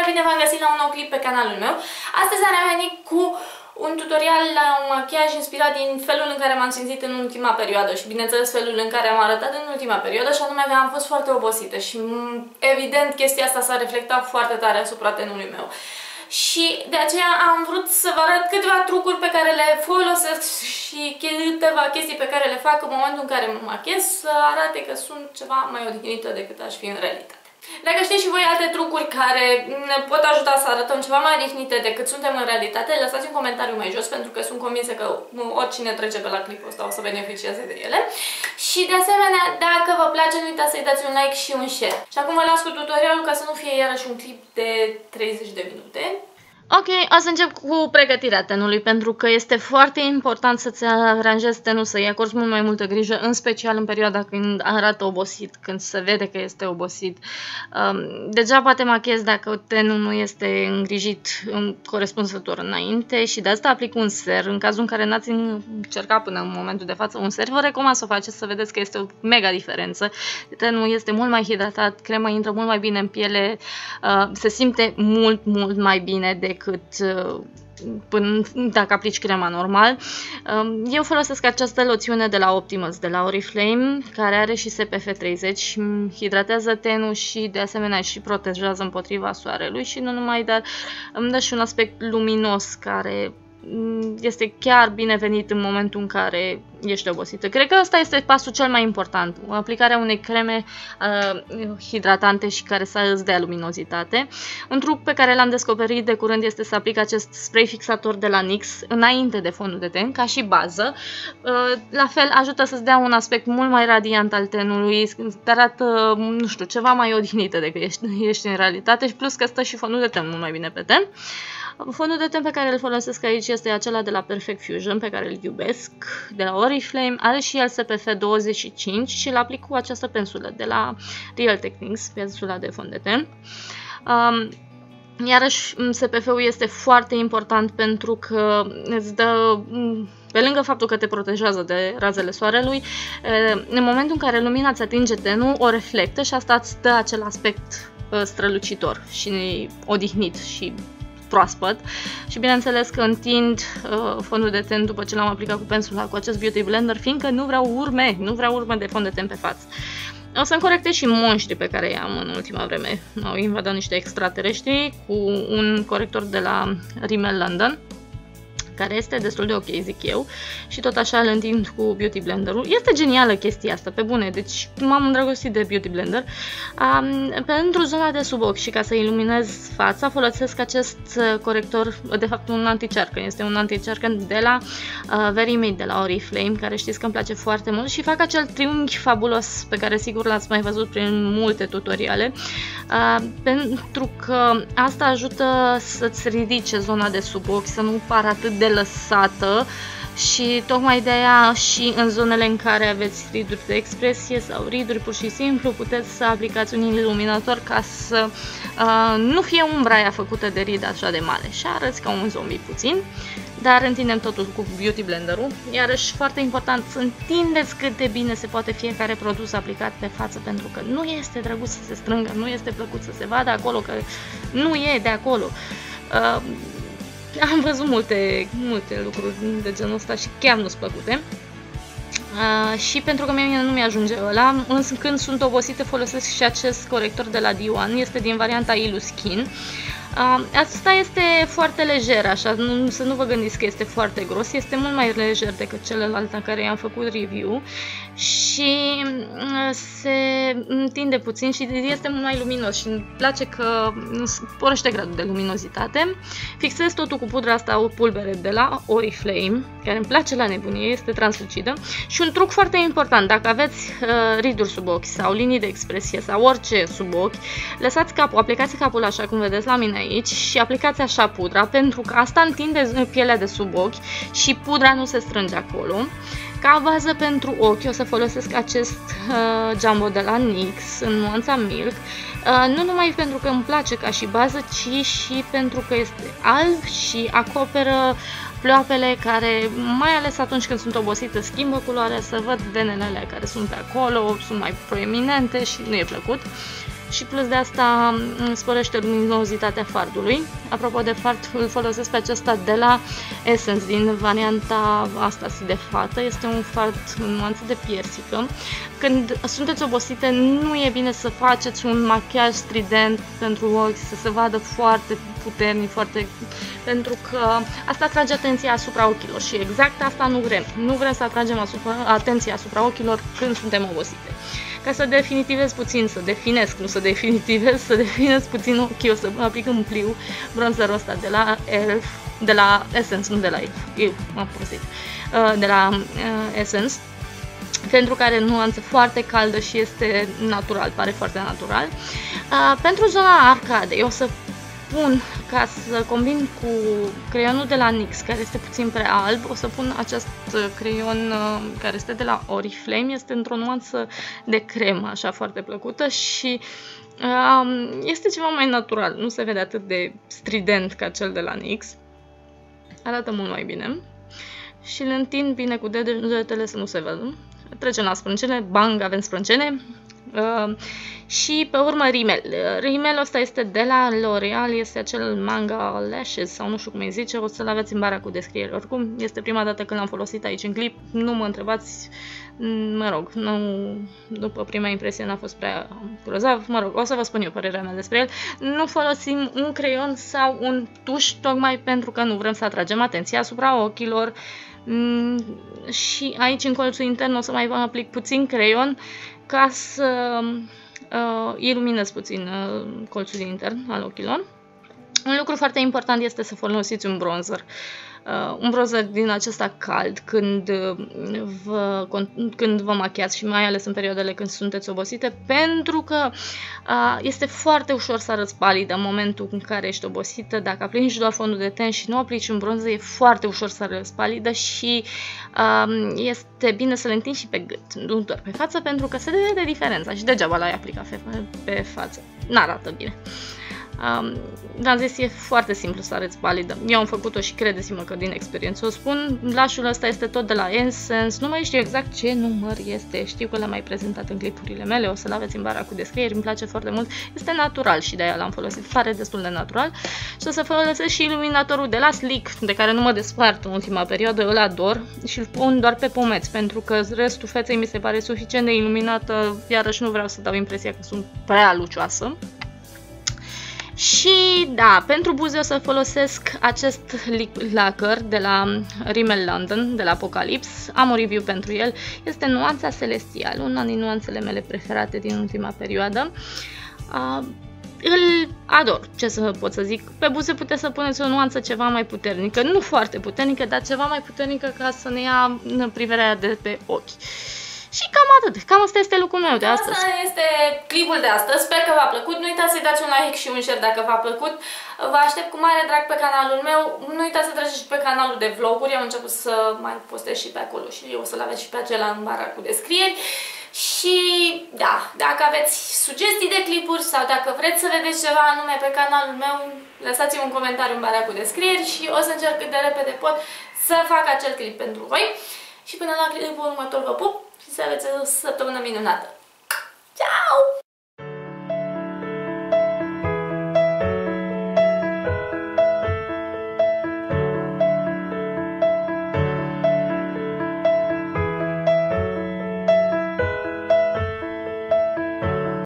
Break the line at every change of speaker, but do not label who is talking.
Salutare, bine v-am găsit la un nou clip pe canalul meu. Astăzi am venit cu un tutorial la un machiaj inspirat din felul în care m-am simțit în ultima perioadă și bineînțeles felul în care am arătat în ultima perioadă, și anume că am fost foarte obosită și evident chestia asta s-a reflectat foarte tare asupra tenului meu. Și de aceea am vrut să vă arăt câteva trucuri pe care le folosesc și câteva chestii pe care le fac în momentul în care mă machiez, să arate că sunt ceva mai odihnită decât aș fi în realitate. Dacă știți și voi alte trucuri care ne pot ajuta să arătăm ceva mai odihnite decât suntem în realitate, lăsați un comentariu mai jos, pentru că sunt convinsă că oricine trece pe la clipul ăsta o să beneficieze de ele. Și de asemenea, dacă vă place, nu uitați să-i dați un like și un share. Și acum vă las cu tutorialul ca să nu fie iarăși un clip de 30 de minute.
Ok, o să încep cu pregătirea tenului, pentru că este foarte important să-ți aranjezi tenul, să-i acorzi mult mai multă grijă, în special în perioada când arată obosit, când se vede că este obosit. Degeaba te machiezi dacă tenul nu este îngrijit corespunzător înainte și de asta aplic un ser. În cazul în care n-ați încercat până în momentul de față un ser, vă recomand să o faceți, să vedeți că este o mega diferență. Tenul este mult mai hidratat, crema intră mult mai bine în piele, se simte mult mai bine decât până dacă aplici crema normal. Eu folosesc această loțiune de la Optimus, de la Oriflame, care are și SPF 30, hidratează tenul și de asemenea și protejează împotriva soarelui și nu numai, dar îmi dă și un aspect luminos care este chiar binevenit în momentul în care ești obosită. Cred că ăsta este pasul cel mai important, aplicarea unei creme hidratante și care să îți dea luminozitate. Un truc pe care l-am descoperit de curând este să aplic acest spray fixator de la NYX înainte de fondul de ten, ca și bază. La fel ajută să-ți dea un aspect mult mai radiant al tenului, te arată, nu știu, ceva mai odihnită decât ești în realitate, și plus că stă și fondul de ten mult mai bine pe ten. Fondul de ten pe care îl folosesc aici este acela de la Perfect Fusion, pe care îl iubesc, de la Oriflame. Are și el SPF 25 și îl aplic cu această pensulă de la Real Techniques, pensula de fond de ten. Iarăși, SPF-ul este foarte important pentru că îți dă, pe lângă faptul că te protejează de razele soarelui, în momentul în care lumina îți atinge tenul, o reflectă și asta îți dă acel aspect strălucitor și odihnit și proaspăt. Și bineînțeles că întind fondul de ten după ce l-am aplicat cu pensula, cu acest Beauty Blender, fiindcă nu vreau urme de fond de ten pe față. O să-mi corectez și monștrii pe care i-am în ultima vreme. Au invadat niște extraterestri cu un corector de la Rimmel London, care este destul de ok, zic eu, și tot așa îl întind cu Beauty Blender-ul. Este genială chestia asta, pe bune, deci m-am îndrăgostit de Beauty Blender. Pentru zona de sub ochi și ca să iluminez fața, folosesc acest corector, de fapt un anti-cearcăn, este un anti-cearcăn de la Very Made, de la Oriflame, care știți că îmi place foarte mult și fac acel triunghi fabulos pe care sigur l-ați mai văzut prin multe tutoriale, pentru că asta ajută să-ți ridice zona de sub ochi, să nu pară atât de lăsată, și tocmai de aia și în zonele în care aveți riduri de expresie sau riduri pur și simplu, puteți să aplicați un iluminator ca să nu fie umbra aia făcută de rid așa de mare și arăți ca un zombie puțin, dar întindem totul cu Beauty Blender-ul. Iarăși foarte important să întindeți cât de bine se poate fiecare produs aplicat pe față, pentru că nu este drăguț să se strângă, nu este plăcut să se vadă acolo că nu e de acolo. Am văzut multe lucruri de genul ăsta și chiar nu-s plăcute. Și pentru că mie nu mi-ajunge ăla, însă când sunt obosită folosesc și acest corector de la D1, este din varianta Ilu Skin. Asta este foarte lejer, așa, să nu vă gândiți că este foarte gros, este mult mai lejer decât celălalt la care i-am făcut review și se întinde puțin și este mult mai luminos și îmi place că sporește gradul de luminozitate. Fixez totul cu pudra asta, o pulbere de la Oriflame, care îmi place la nebunie, este translucidă. Și un truc foarte important, dacă aveți riduri sub ochi sau linii de expresie sau orice sub ochi, lăsați capul, aplicați capul așa cum vedeți la mine aici și aplicați așa pudra, pentru că asta întinde pielea de sub ochi și pudra nu se strânge acolo. Ca bază pentru ochi o să folosesc acest Jumbo de la NYX în nuanța Milk, nu numai pentru că îmi place ca și bază, ci și pentru că este alb și acoperă ploapele care, mai ales atunci când sunt obosită, schimbă culoarea, să văd venele alea care sunt pe acolo, sunt mai proeminente și nu e plăcut. și plus de asta sporește luminozitatea fardului. Apropo de fard, îl folosesc pe acesta de la Essence, din varianta asta de fată. Este un fard în nuanță de piersică. Când sunteți obosite, nu e bine să faceți un machiaj strident pentru ochi, să se vadă foarte puternic, pentru că asta atrage atenția asupra ochilor și exact asta nu vrem. Nu vrem să atragem atenția asupra ochilor când suntem obosite. Ca să definitivez puțin, să definez puțin ochii, o să aplic în pliu bronzerul ăsta de la Essence, nu de la Elf, m-am prostit, de la Essence, pentru că are nuanță foarte caldă și este natural, pare foarte natural. Pentru zona arcadei o să pun, ca să combin cu creionul de la NYX, care este puțin prea alb, o să pun acest creion care este de la Oriflame, este într-o nuanță de cremă, așa foarte plăcută și este ceva mai natural, nu se vede atât de strident ca cel de la NYX, arată mult mai bine și îl întind bine cu degetele să nu se vadă. Trecem la sprâncene, bang, avem sprâncene. Și pe urmă rimel. Rimelul ăsta este de la L'Oreal, este acel Manga Lashes sau nu știu cum îi zice, o să-l aveți în bara cu descriere. Oricum, este prima dată când l-am folosit aici în clip, nu mă întrebați, mă rog, nu, după prima impresie n-a fost prea grozav, mă rog, o să vă spun eu părerea mea despre el. Nu folosim un creion sau un tuș tocmai pentru că nu vrem să atragem atenția asupra ochilor. Și aici în colțul intern o să mai vă aplic puțin creion ca să iluminez puțin colțul intern al ochilor. Un lucru foarte important este să folosiți un bronzer. Un bronzer din acesta cald când vă machiați și mai ales în perioadele când sunteți obosite, pentru că este foarte ușor să arăți palidă în momentul în care ești obosită. Dacă aplici doar fondul de ten și nu aplici un bronzer, e foarte ușor să arăți palidă și este bine să le întingi și pe gât, nu doar pe față, pentru că se vede diferența și degeaba l-ai aplicat pe față, n-arată bine. V-am zis, e foarte simplu să arăți palidă. Eu am făcut-o și credeți-mă că din experiență o spun. Blush-ul ăsta este tot de la Essence. Nu mai știu exact ce număr este. Știu că l-am mai prezentat în clipurile mele. O să-l aveți în bara cu descrieri. Îmi place foarte mult. Este natural și de aia l-am folosit. Pare destul de natural. Și o să folosesc și iluminatorul de la Sleek, de care nu mă despart în ultima perioadă. Îl ador și îl pun doar pe pomeți, pentru că restul feței mi se pare suficient de iluminată. Iarăși nu vreau să dau impresia că sunt prea lucioasă. Și da, pentru buze o să folosesc acest lip lacquer de la Rimmel London, de la Apocalypse. Am un review pentru el. Este nuanța Celestial, una din nuanțele mele preferate din ultima perioadă. Îl ador, ce să pot să zic. Pe buze puteți să puneți o nuanță ceva mai puternică, nu foarte puternică, dar ceva mai puternică ca să ne ia privirea de pe ochi. Și cam atât. Cam asta este lucrul meu de astăzi.
Asta este clipul de astăzi. Sper că v-a plăcut. Nu uitați să-i dați un like și un share dacă v-a plăcut. Vă aștept cu mare drag pe canalul meu. Nu uitați să treceți și pe canalul de vloguri. Am început să mai postez și pe acolo și eu o să-l aveți și pe acela în bara cu descrieri. Și da, dacă aveți sugestii de clipuri sau dacă vreți să vedeți ceva anume pe canalul meu, lăsați-mi un comentariu în bara cu descrieri și o să încerc cât de repede pot să fac acel clip pentru voi. Și până la clipul următor vă pup și să aveți o săptămână minunată. Ciao!